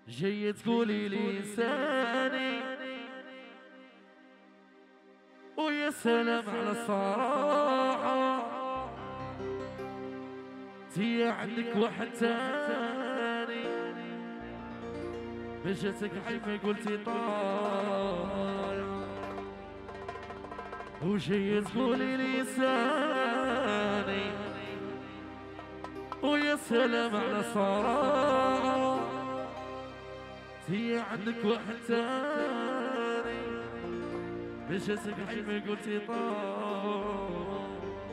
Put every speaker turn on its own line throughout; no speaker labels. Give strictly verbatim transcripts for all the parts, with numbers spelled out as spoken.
جاي تقولي لساني ويا سلام على الصراحة، تي عندك واحد تاني مشيتك حيما قلتي طايع، وجاي تقولي لساني ويا سلام على الصراحة، تي عندك واحد تاني مشيتك حيما قلتي طايع،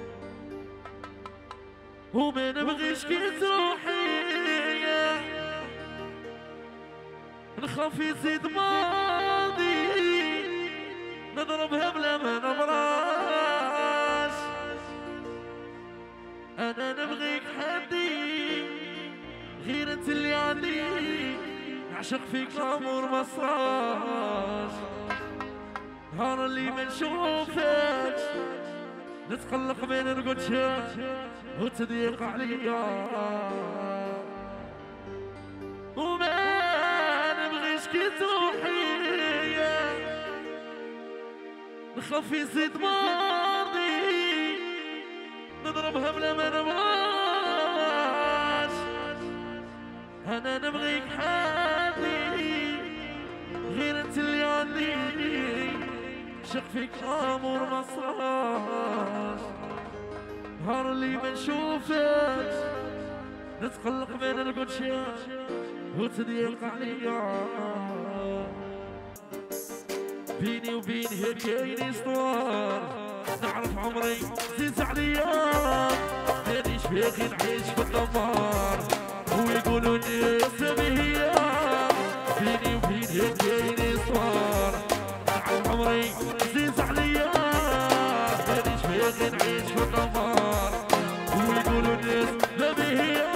وما نبغيش كي تروحي نخاف يزيد ماضي نضربها بلا ما نبراش، انا نبغيك حدي غير انت اللي عندي، نعشق فيك الامور ما صراش، نهار اللي ما نشوفكش نتقلق بين نقولش وتضيق عليا، وما نبغيش كي تروحي نخاف يزيد ماضي نضربها بلا ما نبغاش، انا نبغيك حادي غير انت اللي عندي، شق فيك امور ما صراش، نهار اللي ما نشوفكش نتقلق بين القدشات وتضيق عليا، بيني وبين هيك كاين اسطوار، نعرف عمري زيد عليا مانيش باغي نعيش في الدمار، ويقولوا الناس بهيا بيني وبين هيك كاين اسطوار، نعرف عمري زيد عليا مانيش باغي نعيش في الدمار، ويقولوا الناس بهيا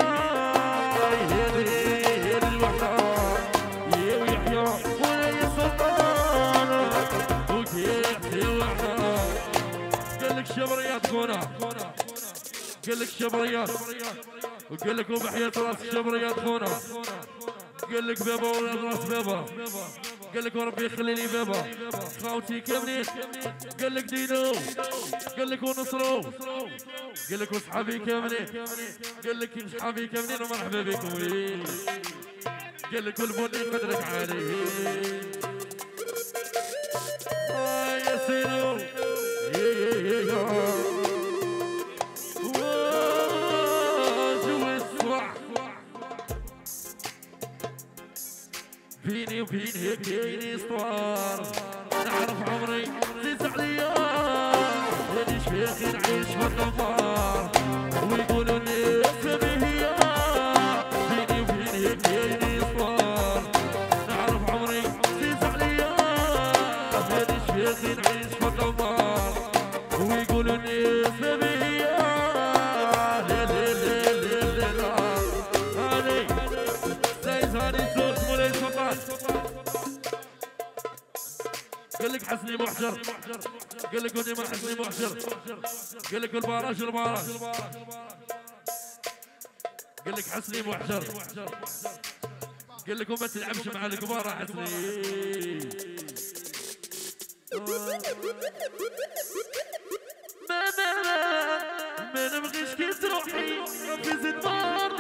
شبريات خونا قال لك شبريات وقال لك وبحياة راس شبريات خونا قال لك بابا ولاد راس بابا قال لك وربي يخلي لي بابا خاوتي كاملين قال لك دينو قال لك ونصرو قال لك وصحابي كاملين قال لك صحابي كاملين ومرحبا بكم قال لك والبني قدرك عليه آه يا سيدو بيني وبين هيك كاين اسطوار، نعرف عمري زيد عليا مانيش باغي نعيش في الدمار، ويقولوا الناس بهيا بيني وبين هيك كاين اسطوار، نعرف عمري زيد عليا مانيش باغي نعيش في الدمار، ويقولوا الناس بهيا لا لا لا لا لا لا هاني زايد هاني صوت مولاي سلطان قال لك حسني محجر قال لك ودي ما حسني محجر قال لك البراج البراج قال لك حسني محجر قال لك وما تلعبش مع الكبار حسني ما ما ما نبغيش كي تروحي ربي زيد مار